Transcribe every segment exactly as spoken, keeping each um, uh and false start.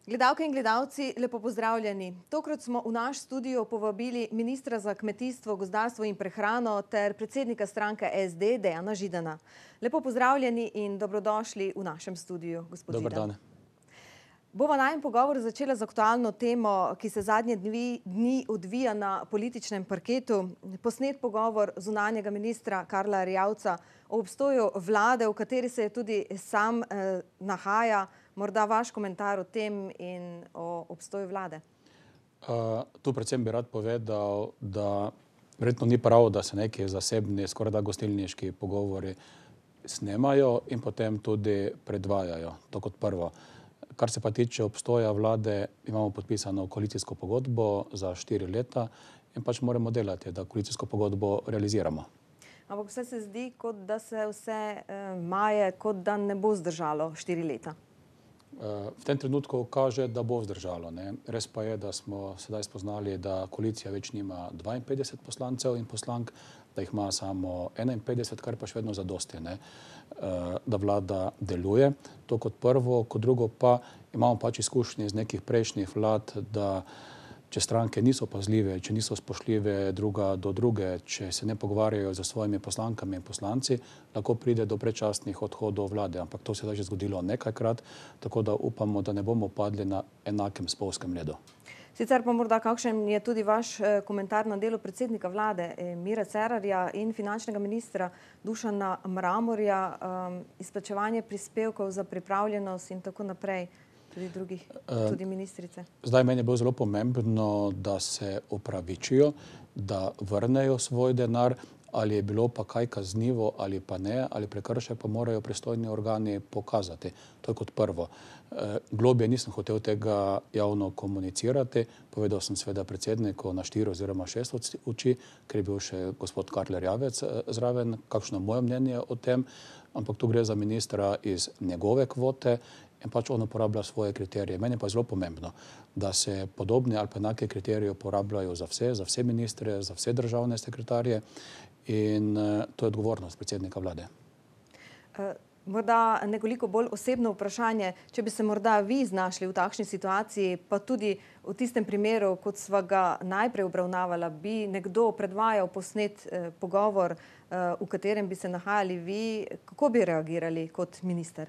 Gledalke in gledalci, lepo pozdravljeni. Tokrat smo v naš studio povabili ministra za kmetijstvo, gozdarstvo in prehrano ter predsednika stranke S D, Dejana Židana. Lepo pozdravljeni in dobrodošli v našem studiu, gospod Židan. Dober dan. Bova najin pogovor začela z aktualno temo, ki se zadnje dni, dni odvija na političnem parketu. Posnet pogovor zunanjega ministra Karla Erjavca o obstoju vlade, v kateri se je tudi sam eh, nahaja. Morda vaš komentar o tem in o obstoju vlade? Uh, tu predvsem bi rad povedal, da verjetno ni prav, da se neki zasebni, skoraj da gostilniški pogovori snemajo in potem tudi predvajajo. To kot prvo. Kar se pa tiče obstoja vlade, imamo podpisano koalicijsko pogodbo za štiri leta in pač moramo delati, da koalicijsko pogodbo realiziramo. Ampak vse se zdi, kot da se vse eh, maje, kot da ne bo zdržalo štiri leta. V tem trenutku kaže, da bo vzdržalo. Ne? Res pa je, da smo sedaj spoznali, da koalicija več nima dvainpetdeset poslancev in poslank, da jih ima samo enainpetdeset, kar pa še vedno zadosti, ne? Da vlada deluje. To kot prvo, kot drugo pa imamo pač izkušnje iz nekih prejšnjih vlad, da če stranke niso pazljive, če niso spoštljive druga do druge, če se ne pogovarjajo z svojimi poslankami in poslanci, lahko pride do predčasnih odhodov vlade. Ampak to se je že zgodilo nekajkrat, tako da upamo, da ne bomo padli na enakem spolskem ledu. Sicer pa morda kakšen je tudi vaš komentar na delo predsednika vlade Mira Cerarja in finančnega ministra Dušana Mramorja, um, izplačevanje prispevkov za pripravljenost in tako naprej. Tudi drugih, tudi ministrice. Zdaj meni je bilo zelo pomembno, da se opravičijo, da vrnejo svoj denar, ali je bilo pa kaj kaznivo ali pa ne, ali prekršek pa morajo pristojni organi pokazati. To je kot prvo. Globje nisem hotel tega javno komunicirati, povedal sem seveda predsedniku na štiri oziroma šest oči, ker je bil še gospod Karl Erjavec zraven, kakšno moje mnenje o tem, ampak tu gre za ministra iz njegove kvote in pač on uporablja svoje kriterije. Meni pa je zelo pomembno, da se podobne ali pa enake kriterije uporabljajo za vse, za vse ministre, za vse državne sekretarje in to je odgovornost predsednika vlade. Morda nekoliko bolj osebno vprašanje, če bi se morda vi znašli v takšni situaciji, pa tudi v tistem primeru, kot sva ga najprej obravnavala, bi nekdo predvajal posnet eh, pogovor, eh, v katerem bi se nahajali vi, kako bi reagirali kot minister?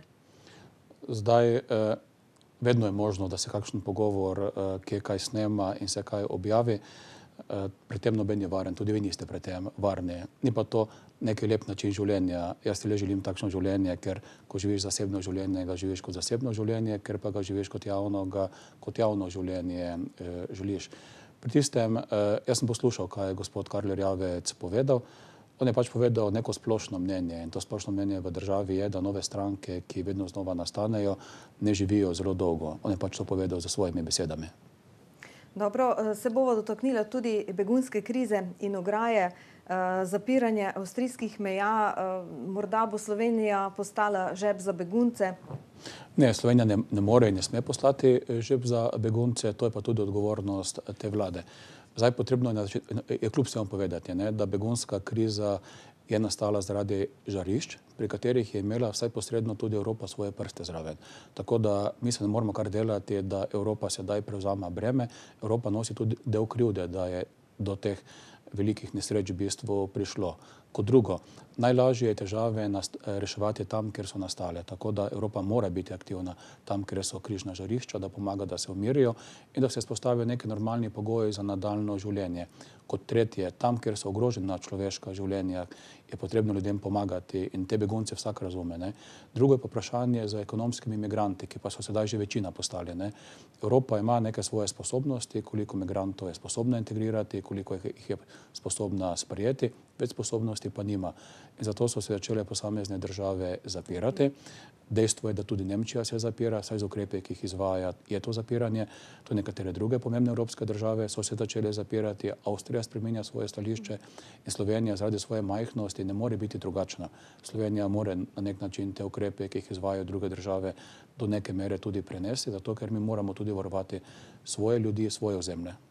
Zdaj, eh, vedno je možno, da se kakšen pogovor, eh, kje kaj snema in se kaj objavi. Eh, pri tem noben je varen, tudi vi niste pri tem varni. Ni pa to neki lep način življenja. Jaz ti le želim takšno življenje, ker ko živiš zasebno življenje, ga živiš kot zasebno življenje, ker pa ga živiš kot javno, ga kot javno življenje eh, želiš. Pri tistem, eh, jaz sem poslušal, kaj je gospod Karl Erjavec povedal. On je pač povedal neko splošno mnenje in to splošno mnenje v državi je, da nove stranke, ki vedno znova nastanejo, ne živijo zelo dolgo. On je pač to povedal za svojimi besedami. Dobro, se bova dotaknila tudi begunske krize in ograje, zapiranje avstrijskih meja. Morda bo Slovenija postala žep za begunce? Ne, Slovenija ne, ne more in ne sme postati žep za begunce, to je pa tudi odgovornost te vlade. Zdaj potrebno je kljub vsemu povedati, ne, da begunska kriza je nastala zaradi žarišč, pri katerih je imela vsaj posredno tudi Evropa svoje prste zraven. Tako da mi se ne moramo kar delati, da Evropa sedaj prevzama breme. Evropa nosi tudi del krivde, da je do teh velikih nesreč v bistvu prišlo. Kot drugo, najlažje je težave reševati tam, kjer so nastale. Tako da Evropa mora biti aktivna tam, kjer so križna žarišča, da pomaga, da se umirijo in da se spostavijo neki normalni pogoji za nadaljno življenje. Kot tretje, tam, kjer so ogrožena človeška življenja, je potrebno ljudem pomagati in te begunce vsak razume. Ne? Drugo je pa vprašanje za ekonomskimi migranti, ki pa so sedaj že večina postali. Ne? Evropa ima neke svoje sposobnosti, koliko migrantov je sposobna integrirati, koliko jih je sposobna sprejeti, več sposobnosti pa nima. In zato so se začele posamezne države zapirati. Dejstvo je, da tudi Nemčija se zapira, saj z ukrepi, ki jih izvaja, je to zapiranje. To nekatere druge pomembne evropske države so se začele zapirati. Avstrija spreminja svoje stališče in Slovenija zaradi svoje majhnosti ne more biti drugačna. Slovenija mora na nek način te ukrepe, ki jih izvajajo druge države, do neke mere tudi prenesti, zato ker mi moramo tudi varovati svoje ljudi, svoje ozemlje.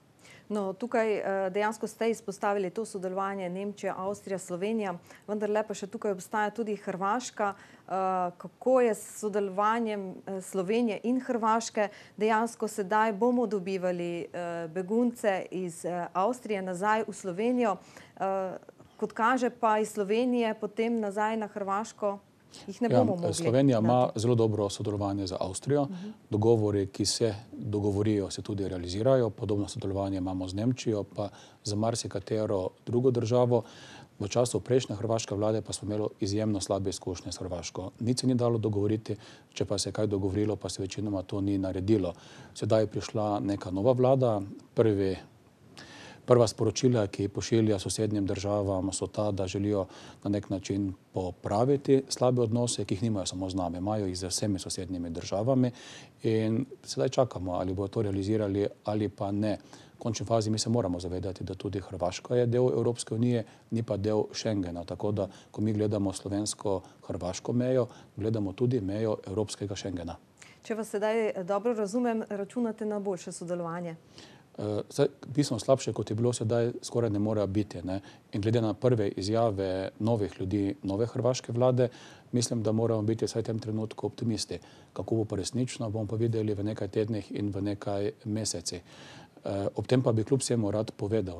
No, tukaj dejansko ste izpostavili to sodelovanje Nemčija, Avstrija, Slovenija, vendar le pa še tukaj obstaja tudi Hrvaška. Kako je s sodelovanjem Slovenije in Hrvaške? Dejansko sedaj bomo dobivali begunce iz Avstrije nazaj v Slovenijo. Kot kaže pa iz Slovenije potem nazaj na Hrvaško jih ne bomo mogli. Slovenija ima zelo dobro sodelovanje z Avstrijo. Dogovori, ki se dogovorijo, se tudi realizirajo. Podobno sodelovanje imamo z Nemčijo, pa z marsikatero drugo državo. V času prejšnje hrvaške vlade pa smo imeli izjemno slabe izkušnje s Hrvaško. Nič se ni dalo dogovoriti, če pa se je kaj dogovorilo, pa se večinoma to ni naredilo. Sedaj je prišla neka nova vlada. Prvi Prva sporočila, ki pošilja sosednjim državam, so ta, da želijo na nek način popraviti slabe odnose, ki jih nimajo samo z nami, imajo jih z vsemi sosednjimi državami. In sedaj čakamo, ali bodo to realizirali ali pa ne. V končni fazi mi se moramo zavedati, da tudi Hrvaška je del Evropske unije, ni pa del Schengena. Tako da, ko mi gledamo slovensko-hrvaško mejo, gledamo tudi mejo Evropskega Schengena. Če vas sedaj dobro razumem, računate na boljše sodelovanje? Bistveno slabše, kot je bilo sedaj, skoraj ne mora biti. In glede na prve izjave novih ljudi, nove hrvaške vlade, mislim, da moramo biti vsaj v tem trenutku optimisti. Kako bo pa resnično, bomo pa videli v nekaj tednih in v nekaj mesecih. Ob tem pa bi kljub vsemu rad povedal,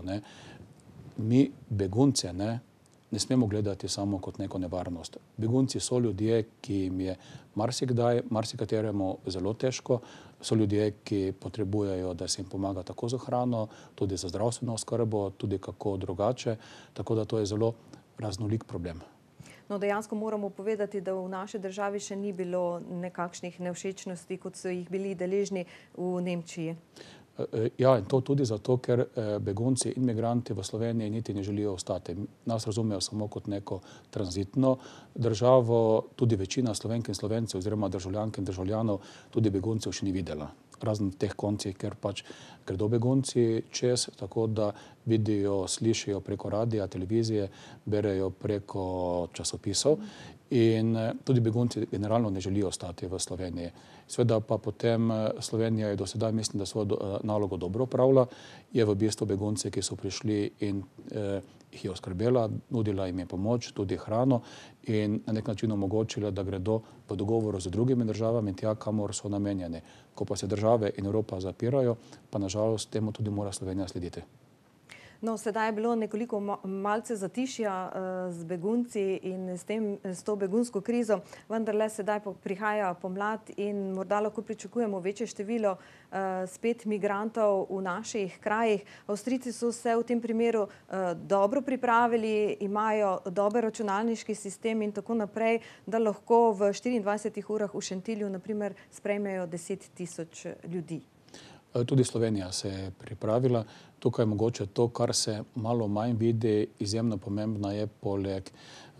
mi begunce ne smemo gledati samo kot neko nevarnost. Begunci so ljudje, ki jim je marsikdaj, marsikateremu zelo težko, so ljudje, ki potrebujejo, da se jim pomaga tako za hrano, tudi za zdravstveno oskrbo, tudi kako drugače, tako da to je zelo raznolik problem. No, dejansko moramo povedati, da v naši državi še ni bilo nekakšnih nevšečnosti, kot so jih bili deležni v Nemčiji. Ja, in to tudi zato, ker begunci in migranti v Sloveniji niti ne želijo ostati. Nas razumejo samo kot neko tranzitno državo, tudi večina Slovenk in Slovencev oziroma državljank in državljanov tudi beguncev še ni videla. Razen teh koncih, ker pač gredo begunci čez, tako da vidijo, slišijo preko radija, televizije, berejo preko časopisov in tudi begunci generalno ne želijo ostati v Sloveniji. Sveda pa potem Slovenija je do sedaj, mislim, da svojo nalogo dobro opravila, je v bistvu begunce, ki so prišli in jih je oskrbela, nudila jim je pomoč, tudi hrano in na nek način omogočila, da gredo v dogovoru z drugimi državami tja, kamor so namenjeni. Ko pa se države in Evropa zapirajo, pa nažalost temu tudi mora Slovenija slediti. No, sedaj je bilo nekoliko malce zatišja z begunci in s tem, s to begunsko krizo, vendar le sedaj prihaja pomlad in morda lahko pričakujemo večje število spet migrantov v naših krajih. Avstrijci so se v tem primeru dobro pripravili, imajo dober računalniški sistem in tako naprej, da lahko v štiriindvajsetih urah v Šentilju na primer sprejmejo deset tisoč ljudi. Tudi Slovenija se je pripravila. Tukaj je mogoče to, kar se malo manj vidi, izjemno pomembna je poleg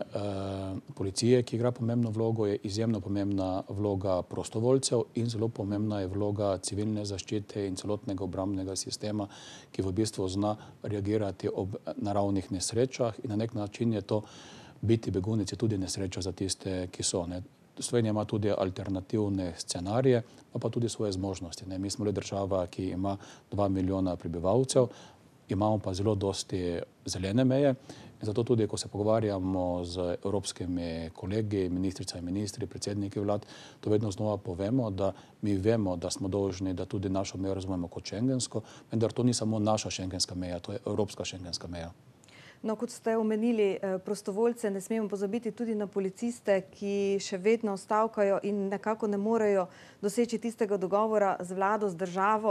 policije, ki igra pomembno vlogo, je izjemno pomembna vloga prostovoljcev in zelo pomembna je vloga civilne zaščite in celotnega obrambnega sistema, ki v bistvu zna reagirati ob naravnih nesrečah in na nek način je to biti begunec je tudi nesreča za tiste, ki so. Slovenija ima tudi alternativne scenarije, pa pa tudi svoje zmožnosti. Mi smo le država, ki ima dva milijona prebivalcev, imamo pa zelo dosti zelene meje. In zato tudi, ko se pogovarjamo z evropskimi kolegi, ministricami, ministri, predsedniki vlad, to vedno znova povemo, da mi vemo, da smo dolžni, da tudi našo mejo razumemo kot šengensko, vendar to ni samo naša šengenska meja, to je evropska šengenska meja. No, kot ste omenili prostovoljce, ne smemo pozabiti tudi na policiste, ki še vedno stavkajo in nekako ne morejo doseči tistega dogovora z vlado, z državo.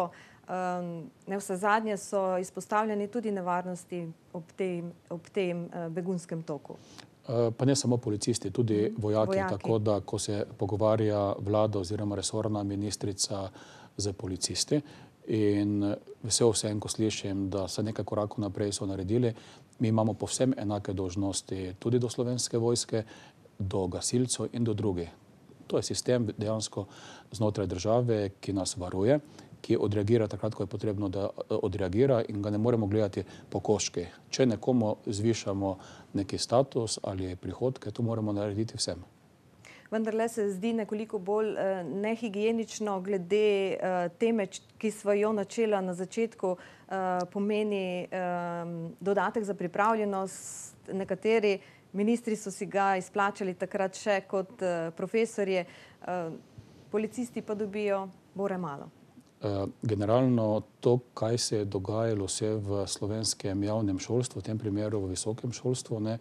Navsezadnje so izpostavljeni tudi nevarnosti ob tem, ob tem begunskem toku. Pa ne samo policisti, tudi vojaki, vojaki. Tako da, ko se pogovarja vlada oziroma resorna ministrica z policisti in vesel sem, ko slišim, da se nekaj korakov naprej so naredili, mi imamo povsem enake dolžnosti tudi do slovenske vojske, do gasilcev in do drugih. To je sistem dejansko znotraj države, ki nas varuje, ki odreagira takrat, ko je potrebno, da odreagira in ga ne moremo gledati po koški. Če nekomu zvišamo neki status ali prihodke, to moramo narediti vsem. Vendarle se zdi nekoliko bolj uh, nehigienično glede uh, teme, ki smo jo načela na začetku, uh, pomeni um, dodatek za pripravljenost. Nekateri ministri so si ga izplačali takrat še kot uh, profesorje, uh, policisti pa dobijo bore malo. Generalno to, kaj se je dogajalo vse v slovenskem javnem šolstvu, v tem primeru v visokem šolstvu, ne,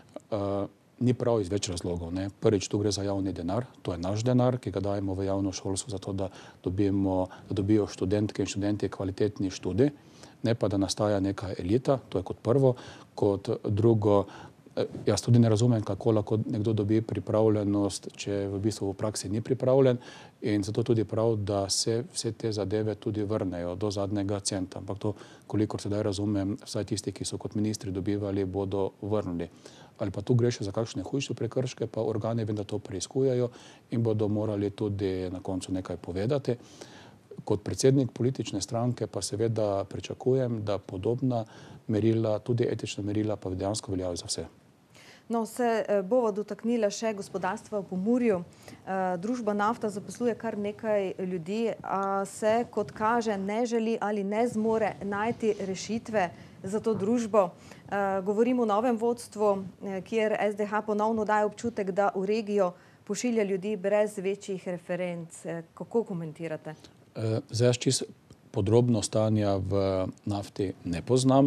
ni prav iz več razlogov. Ne. Prvič, tu gre za javni denar, to je naš denar, ki ga dajemo v javno šolstvo, zato da, dobimo, da dobijo študentke in študenti kvalitetni študij, ne pa da nastaja neka elita, to je kot prvo. Kot drugo, jaz tudi ne razumem, kako lahko nekdo dobi pripravljenost, če v bistvu v praksi ni pripravljen, in zato tudi prav, da se vse te zadeve tudi vrnejo do zadnjega centa. Ampak to, kolikor sedaj razumem, vsaj tisti, ki so kot ministri dobivali, bodo vrnili. Ali pa tu gre še za kakšne hujše prekrške, pa organi vem, da to preiskujejo in bodo morali tudi na koncu nekaj povedati. Kot predsednik politične stranke pa seveda pričakujem, da podobna merila, tudi etična merila, pa dejansko veljajo za vse. No, se bova dotaknila še gospodarstva v Pomurju. Družba Nafta zaposluje kar nekaj ljudi, a se, kot kaže, ne želi ali ne zmore najti rešitve za to družbo. Govorim o novem vodstvu, kjer S D H ponovno daje občutek, da v regijo pošilja ljudi brez večjih referenc. Kako komentirate? Zdaj, jaz čisto podrobno stanja v nafti ne poznam.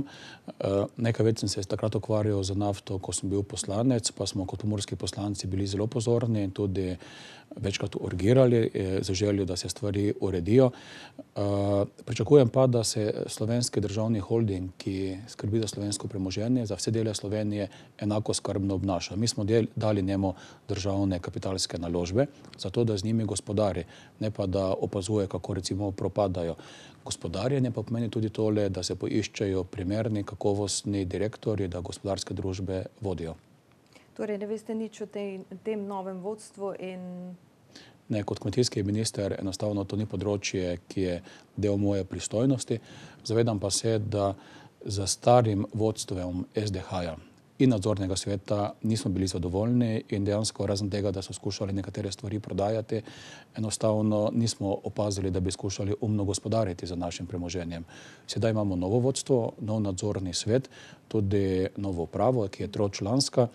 Nekaj več sem se takrat ukvarjal z nafto, ko sem bil poslanec, pa smo kot pomurski poslanci bili zelo pozorni in tudi večkrat urgirali za željo, da se stvari uredijo. Pričakujem pa, da se slovenski državni holding, ki skrbi za slovensko premoženje, za vse dele Slovenije enako skrbno obnaša. Mi smo del, dali njemu državne kapitalske naložbe, zato da z njimi gospodari, ne pa da opazuje, kako recimo propadajo. Gospodarjenje pa pomeni tudi tole, da se poiščejo primerni, kakovostni direktorji, da gospodarske družbe vodijo. Torej, ne veste nič o tej, tem novem vodstvu in... Ne, kot kmetijski minister enostavno to ni področje, ki je del moje pristojnosti. Zavedam pa se, da za starim vodstvom S D H-ja in nadzornega sveta nismo bili zadovoljni in dejansko razen tega, da so skušali nekatere stvari prodajati, enostavno nismo opazili, da bi skušali umno gospodariti za našim premoženjem. Sedaj imamo novo vodstvo, nov nadzorni svet, tudi novo upravo, ki je tročlanska.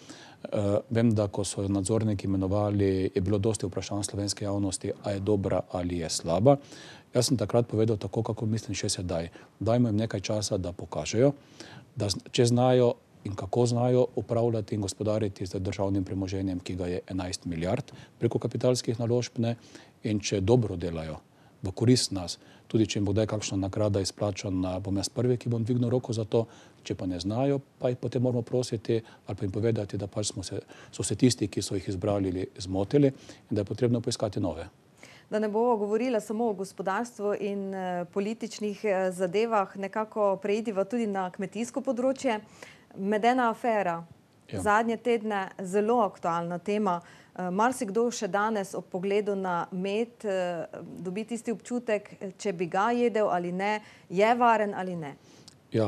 Vem, da ko so nadzorniki imenovali, je bilo dosti vprašanj slovenske javnosti, a je dobra ali je slaba. Jaz sem takrat povedal tako, kako mislim še sedaj. Dajmo jim nekaj časa, da pokažejo, da če znajo in kako znajo upravljati in gospodariti z državnim premoženjem, ki ga je enajst milijard preko kapitalskih naložb, ne, in če dobro delajo v korist nas, tudi če jim bo kdaj kakšna nagrada izplačana, bom jaz prvi, ki bom dvignil roko za to, če pa ne znajo, pa jih potem moramo prositi ali pa jim povedati, da pač smo se, so se tisti, ki so jih izbrali, zmotili in da je potrebno poiskati nove. Da ne bova govorila samo o gospodarstvu in eh, političnih eh, zadevah, nekako preidiva tudi na kmetijsko področje. Medena afera, ja. Zadnje tedne zelo aktualna tema. Marsikdo še danes ob pogledu na med dobi tisti občutek, če bi ga jedel ali ne, je varen ali ne. Ja,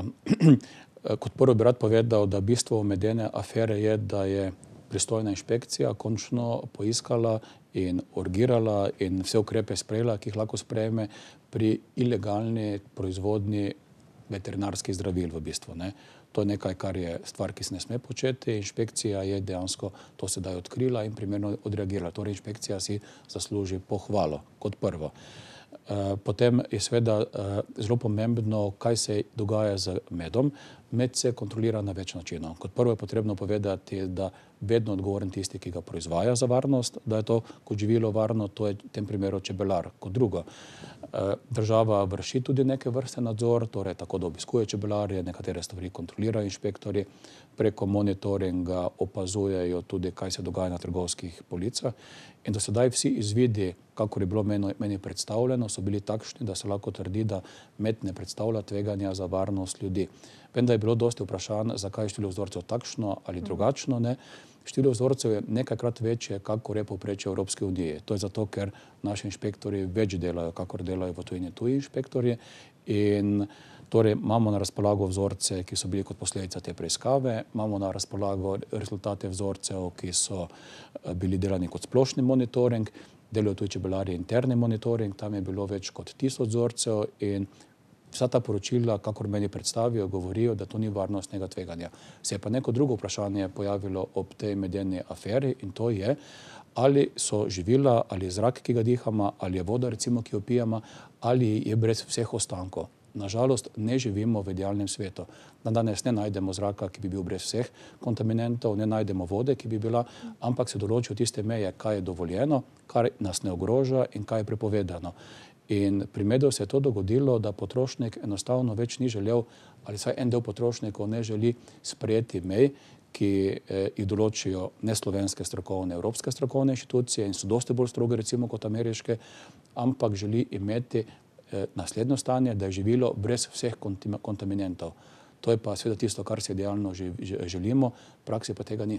kot prvo bi rad povedal, da bistvo medene afere je, da je pristojna inšpekcija končno poiskala in urgirala in vse ukrepe sprejela, ki jih lahko sprejme pri ilegalni proizvodnji veterinarskih zdravil v bistvu, ne. To je nekaj, kar je stvar, ki se ne sme početi. Inšpekcija je dejansko to sedaj odkrila in primerno odreagirala. Torej, inšpekcija si zasluži pohvalo, kot prvo. Potem je seveda zelo pomembno, kaj se dogaja z medom. Med se kontrolira na več načinov. Kot prvo je potrebno povedati, da vedno odgovoren tisti, ki ga proizvaja za varnost, da je to kot živilo varno, to je v tem primeru čebelar. Kot drugo, država vrši tudi neke vrste nadzor, torej tako da obiskuje čebelarje, nekatere stvari kontrolirajo inšpektori, preko monitoringa opazujejo tudi, kaj se dogaja na trgovskih policah. In do sedaj vsi izvidi, kakor je bilo meni, meni predstavljeno, so bili takšni, da se lahko trdi, da med ne predstavlja tveganja za varnost ljudi. Vem, da je bilo dosti vprašanj, zakaj je število vzorcev takšno ali drugačno, ne. Število vzorcev je nekajkrat večje, kakor je povprečje Evropske unije. To je zato, ker naši inšpektori več delajo, kakor delajo v tujini tuji inšpektorji. In Torej, imamo na razpolago vzorce, ki so bili kot posledica te preiskave, imamo na razpolago rezultate vzorcev, ki so bili delani kot splošni monitoring, delajo tudi čebelarji interni monitoring, tam je bilo več kot tisoč vzorcev in vsa ta poročila, kakor meni predstavijo, govorijo, da to ni varnostnega tveganja. Se je pa neko drugo vprašanje pojavilo ob tej medeni aferi in to je, ali so živila, ali je zrak, ki ga dihamo, ali je voda, recimo, ki jo pijemo, ali je brez vseh ostankov. Nažalost, ne živimo v idealnem svetu. Na danes ne najdemo zraka, ki bi bil brez vseh kontaminantov, ne najdemo vode, ki bi bila, ampak se določijo tiste meje, kaj je dovoljeno, kar nas ne ogroža in kaj je prepovedano. In pri medu se je to dogodilo, da potrošnik enostavno več ni želel, ali saj en del potrošnikov ne želi sprejeti mej, ki jih določijo neslovenske strokovne, evropske strokovne inštitucije in so dosti bolj stroge, recimo, kot ameriške, ampak želi imeti naslednje stanje, da je živilo brez vseh kontaminantov. To je pa seveda tisto, kar si idealno želimo, v praksi pa tega ni.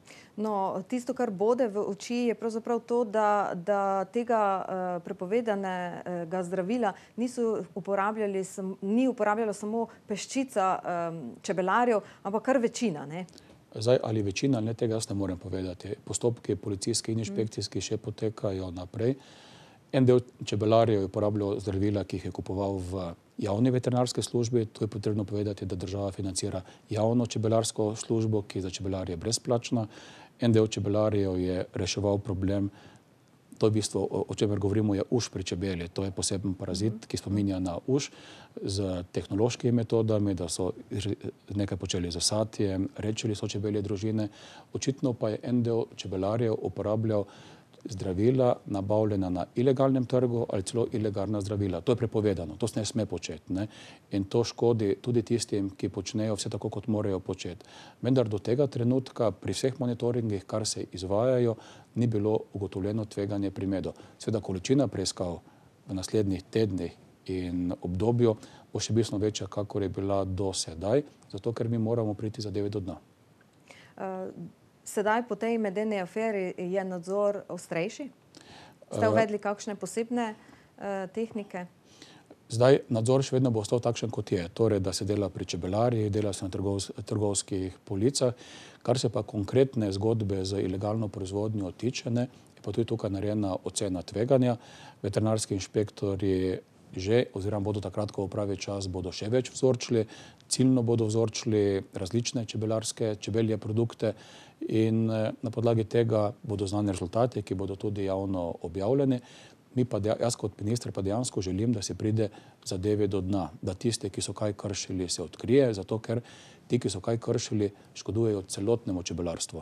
No, tisto, kar bode v oči, je pravzaprav to, da, da tega uh, prepovedanega zdravila niso uporabljali, sam, ni uporabljala samo peščica um, čebelarjev, ampak kar večina, ne? Zdaj, ali večina, ne, tega jaz ne morem povedati. Postopki policijski in inšpekcijski še potekajo naprej. En del čebelarjev je uporabljal zdravila, ki jih je kupoval v javni veterinarski službi. To je potrebno povedati, da država financira javno čebelarsko službo, ki je za čebelarje brezplačna. En del čebelarjev je reševal problem, to je v bistvu, o čemer govorimo, je uš pri čebeli. To je poseben parazit, ki spominja na uš z tehnološkimi metodami, da so nekaj počeli z satjem, rečili so čebelje družine. Očitno pa je en del čebelarjev uporabljal zdravila nabavljena na ilegalnem trgu ali celo ilegalna zdravila. To je prepovedano, to se ne sme početi, ne? In to škodi tudi tistim, ki počnejo vse tako, kot morajo početi. Vendar do tega trenutka pri vseh monitoringih, kar se izvajajo, ni bilo ugotovljeno tveganje pri medu. Seveda količina preiskav v naslednjih tednih in obdobju bo še bistveno večja, kakor je bila do sedaj, zato ker mi moramo priti zadeve do dna. Uh... Sedaj po tej medeni aferi je nadzor ostrejši? Ste uvedli kakšne posebne uh, tehnike? Zdaj, nadzor še vedno bo ostal takšen, kot je. Torej, da se dela pri čebelarjih, dela se na trgovs trgovskih policah. Kar se pa konkretne zgodbe z ilegalno proizvodnjo tiče, ne, je pa tudi tukaj narejena ocena tveganja. Veterinarski inšpektorji že, oziroma bodo takrat, ko opravi čas, bodo še več vzorčili, ciljno bodo vzorčili različne čebelarske, čebelje produkte in na podlagi tega bodo znani rezultati, ki bodo tudi javno objavljeni. Mi pa, jaz kot minister pa dejansko želim, da se pride zadeve do dna, da tiste, ki so kaj kršili, se odkrije, zato ker ti, ki so kaj kršili, škodujejo celotnemu čebelarstvu.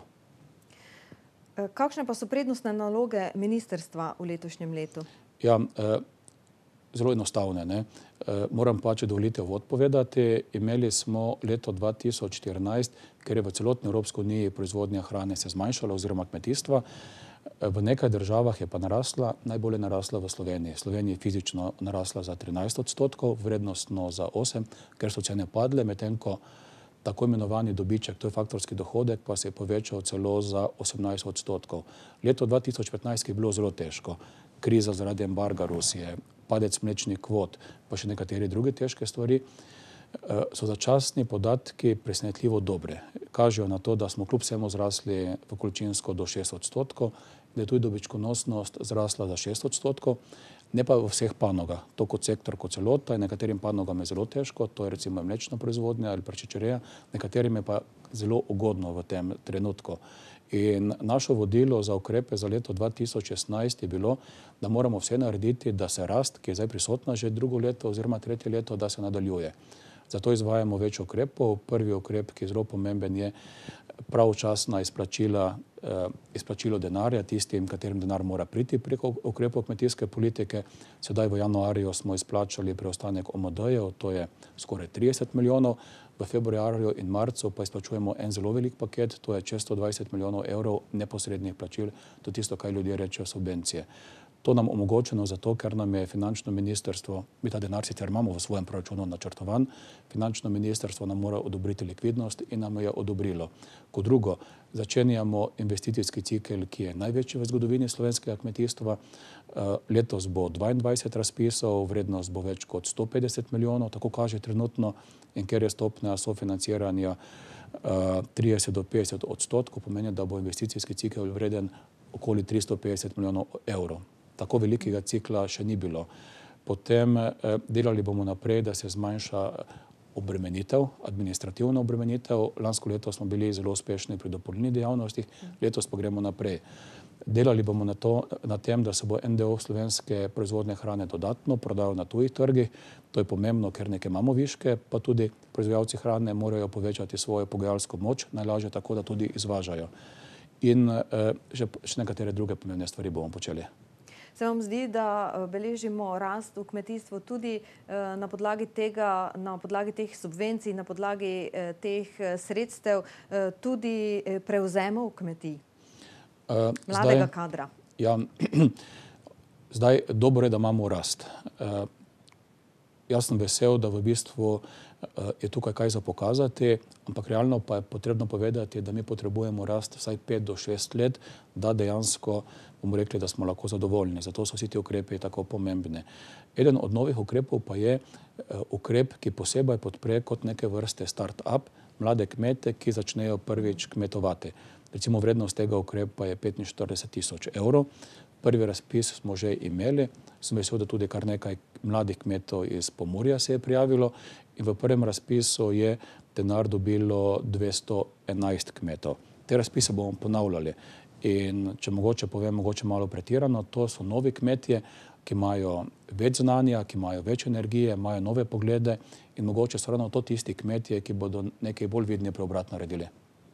Kakšne pa so prednostne naloge ministrstva v letošnjem letu? Ja, eh, zelo enostavne, ne. E, moram pa, če dovolite uvod povedati, imeli smo leto dva tisoč štirinajst, ker je v celotni Evropski uniji proizvodnja hrane se zmanjšala oziroma kmetijstva. V nekaj državah je pa narasla, najbolje narasla v Sloveniji. Slovenija je fizično narasla za trinajst odstotkov, vrednostno za osem, ker so cene padle, medtem ko tako imenovani dobiček, to je faktorski dohodek, pa se je povečal celo za osemnajst odstotkov. Leto dva tisoč petnajst je bilo zelo težko. Kriza zaradi embarga Rusije, padec mlečnih kvot, pa še nekatere druge težke stvari, so začasni podatki presenetljivo dobre. Kažejo na to, da smo kljub vsemu zrasli v količinsko do šest odstotkov, da je tudi dobičkonosnost zrasla za šest odstotkov, ne pa v vseh panogah. To kot sektor, kot celota, in nekaterim panogam je zelo težko, to je recimo mlečna proizvodnja ali prašičereja, nekaterim je pa zelo ugodno v tem trenutku. In naše vodilo za ukrepe za leto dva tisoč šestnajst je bilo, da moramo vse narediti, da se rast, ki je zdaj prisotna že drugo leto oziroma tretje leto, da se nadaljuje. Zato izvajamo več ukrepov. Prvi ukrep, ki je zelo pomemben, je pravočasna izplačila, eh, izplačilo denarja tistim, katerim denar mora priti preko ukrepov kmetijske politike. Sedaj v januarju smo izplačali preostanek O M D-jev, to je skoraj trideset milijonov. V februarju in marcu pa izplačujemo en zelo velik paket, to je čez sto dvajset milijonov evrov neposrednih plačil, to je tisto, kaj ljudje rečejo subvencije. To nam omogočeno zato, ker nam je finančno ministrstvo, mi ta denar sicer imamo v svojem proračunu načrtovan, finančno ministrstvo nam mora odobriti likvidnost in nam je odobrilo. Kot drugo, začenjamo investicijski cikel, ki je največji v zgodovini slovenskega kmetijstva. Letos bo dvaindvajset razpisov, vrednost bo več kot sto petdeset milijonov, tako kaže trenutno, in ker je stopnja sofinanciranja trideset do petdeset odstotkov, pomeni, da bo investicijski cikel vreden okoli tristo petdeset milijonov evrov. Tako velikega cikla še ni bilo. Potem delali bomo naprej, da se zmanjša obremenitev, administrativna obremenitev. Lansko leto smo bili zelo uspešni pri dopolnilnih dejavnostih, letos pa gremo naprej. Delali bomo na, to, na tem, da se bo en del slovenske proizvodne hrane dodatno prodajal na tujih trgih. To je pomembno, ker nekaj imamo viške, pa tudi proizvajalci hrane morajo povečati svojo pogajalsko moč, najlažje tako, da tudi izvažajo. In eh, še, še nekatere druge pomembne stvari bomo počeli. Se vam zdi, da beležimo rast v kmetijstvu tudi na podlagi tega, na podlagi teh subvencij, na podlagi teh sredstev, tudi prevzemov kmetij? Mladega kadra. Ja, zdaj, dobro je, da imamo rast. Jaz sem vesel, da v bistvu je tukaj kaj za pokazati, ampak realno pa je potrebno povedati, da mi potrebujemo rast vsaj pet do šest let, da dejansko bomo rekli, da smo lahko zadovoljni. Zato so vsi ti ukrepi tako pomembni. Eden od novih ukrepov pa je ukrep, ki posebej podpre kot neke vrste start-up mlade kmete, ki začnejo prvič kmetovati. Recimo vrednost tega ukrepa je petinštirideset tisoč evrov. Prvi razpis smo že imeli. Sem vesel, da tudi kar nekaj mladih kmetov iz Pomurja se je prijavilo in v prvem razpisu je denar dobilo dvesto enajst kmetov. Te razpise bomo ponavljali. In če mogoče povem, mogoče malo pretirano, to so novi kmetje, ki imajo več znanja, ki imajo več energije, imajo nove poglede in mogoče so ravno to tisti kmetje, ki bodo nekaj bolj vidni preobrat naredili.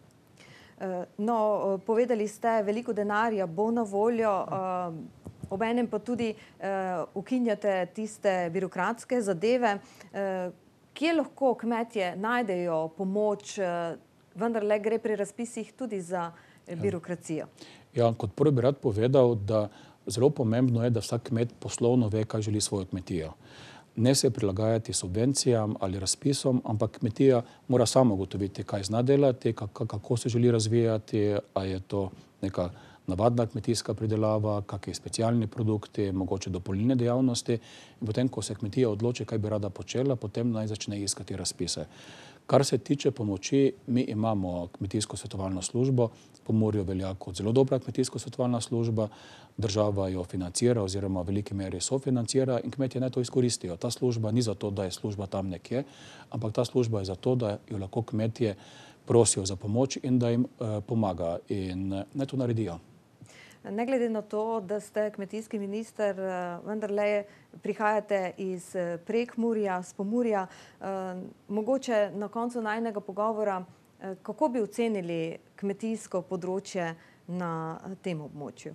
No, povedali ste, veliko denarja bo na voljo, obenem pa tudi ukinjate tiste birokratske zadeve. Kje lahko kmetje najdejo pomoč, vendarle gre pri razpisih tudi za birokracijo? Ja, kot prvo bi rad povedal, da zelo pomembno je, da vsak kmet poslovno ve, kaj želi svojo kmetijo. Ne se prilagajati subvencijam ali razpisom, ampak kmetija mora sama ugotoviti, kaj zna delati, kako se želi razvijati, a je to neka navadna kmetijska pridelava, kakšni specialni produkti, mogoče dopolnilne dejavnosti. In potem, ko se kmetija odloči, kaj bi rada počela, potem naj začne iskati razpise. Kar se tiče pomoči, mi imamo kmetijsko svetovalno službo, Pomurju velja kot zelo dobra kmetijsko svetovalna služba, država jo financira oziroma v veliki meri sofinancira in kmetje naj to izkoristijo. Ta služba ni zato, da je služba tam nekje, ampak ta služba je zato, da jo lahko kmetje prosijo za pomoč in da jim uh, pomaga in uh, naj to naredijo. Ne glede na to, da ste kmetijski minister, vendarle prihajate iz Prekmurja, z Pomurja. Mogoče na koncu najinega pogovora, kako bi ocenili kmetijsko področje na tem območju?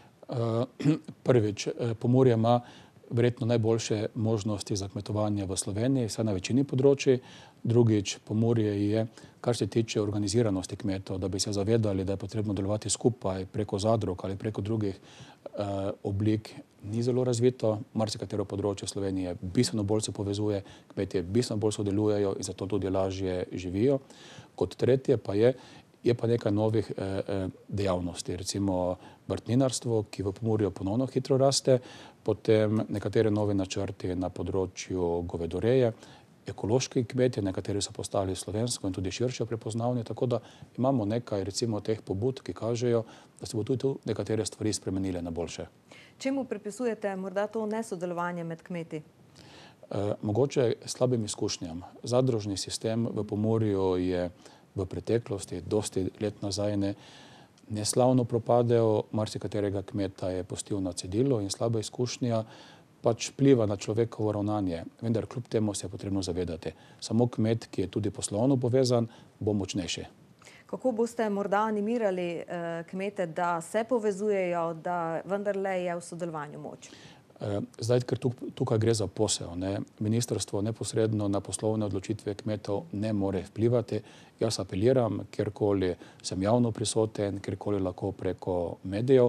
Prvič, Pomurje ima verjetno najboljše možnosti za kmetovanje v Sloveniji, vsaj na večini področji. Drugič, Pomurje je, kar se tiče organiziranosti kmetov, da bi se zavedali, da je potrebno delovati skupaj preko zadrug ali preko drugih eh, oblik, ni zelo razvito. Marsikatero področje Slovenije bistveno bolj se povezuje, kmetje bistveno bolj sodelujejo in zato tudi lažje živijo. Kot tretje pa je, je pa nekaj novih eh, dejavnosti, recimo vrtninarstvo, ki v Pomurju ponovno hitro raste, potem nekatere nove načrti na področju govedoreje, ekološki kmetje, nekateri so postali slovensko in tudi širše prepoznavni, tako da imamo nekaj recimo teh pobud, ki kažejo, da se bo tudi tu nekatere stvari spremenile na boljše. Čemu pripisujete morda to nesodelovanje med kmeti? E, mogoče slabim izkušnjam. Zadružni sistem v Pomurju je v preteklosti, dosti let nazaj, ne, neslavno propadel, marsikaterega kmeta je pustil na cedilu in slaba izkušnja pač vpliva na človekovo ravnanje. Vendar kljub temu se je potrebno zavedati. Samo kmet, ki je tudi poslovno povezan, bo močnejši. Kako boste morda animirali eh, kmete, da se povezujejo, da vendarle je v sodelovanju moč? Zdaj, ker tukaj gre za posel, ne, ministrstvo neposredno na poslovne odločitve kmetov ne more vplivati. Jaz apeliram, kjerkoli sem javno prisoten, kjerkoli lahko preko medijev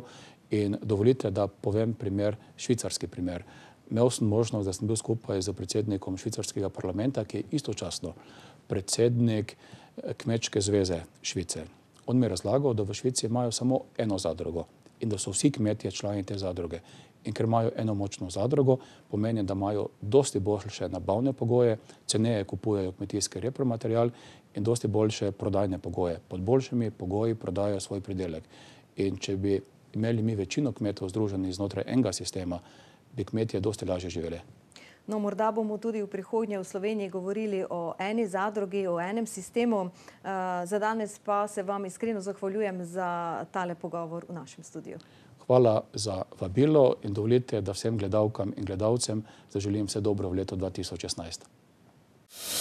In dovolite, da povem primer, švicarski primer. Imel sem možnost, da sem bil skupaj z predsednikom švicarskega parlamenta, ki je istočasno predsednik Kmečke zveze Švice. On mi je razlagal, da v Švici imajo samo eno zadrugo in da so vsi kmetje člani te zadruge. In ker imajo eno močno zadrugo, pomeni, da imajo dosti boljše nabavne pogoje, ceneje kupujejo kmetijski repromaterial in dosti boljše prodajne pogoje. Pod boljšimi pogoji prodajajo svoj pridelek. In če bi imeli mi večino kmetov združeni znotraj enega sistema, bi kmetje dosti lažje živeli. No, morda bomo tudi v prihodnje v Sloveniji govorili o eni zadrugi, o enem sistemu. Za danes pa se vam iskreno zahvaljujem za tale pogovor v našem studiu. Hvala za vabilo in dovolite, da vsem gledalkam in gledalcem zaželim vse dobro v letu dva tisoč šestnajst.